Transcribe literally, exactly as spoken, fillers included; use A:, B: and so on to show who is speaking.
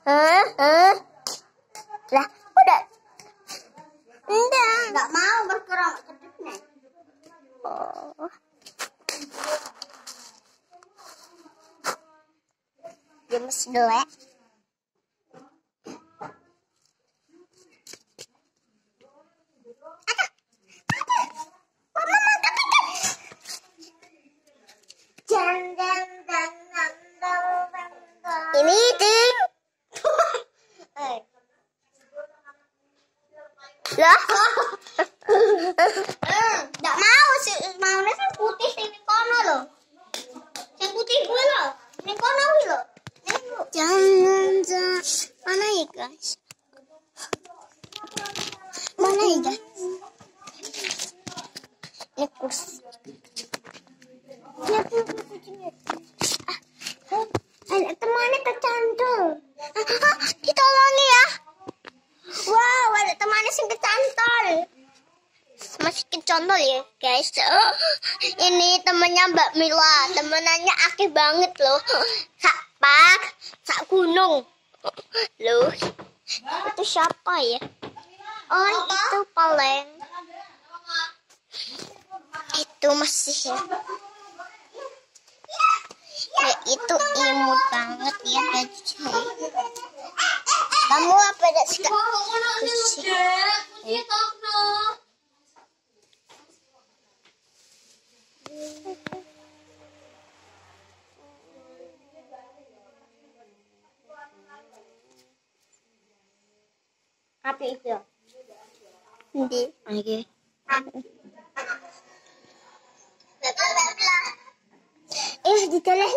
A: Hah? Hah? Lah, udah. Enggak.
B: Enggak mau bergerak kedipnya.
A: Oh. Gemes dulu ya. Ini ding. Lah.
B: Enggak mau sih, maunya sing putih sing kono lho. Sing putih gue lho. Ning kono kuwi lho.
A: Jangan, jangan. Mana ya guys? Mana ya guys? Ini kursi. Lihat tuh kucingnya. Ah, anak temannya kecantol. Ah, ah, ditolongi ya. Wow, ada temannya sing kecantol. Masih kecantol ya guys. Oh, ini temennya Mbak Mila. Temenannya akeh banget loh. Sak pak, sak gunung. Loh, itu siapa ya? Oh, itu Paleng. Itu masih ya. Ya, itu imut banget ya guys. Kamu apa tidak suka kucing? Eh.
B: Apa itu?
A: Hindi. Oke. Eh, di tele.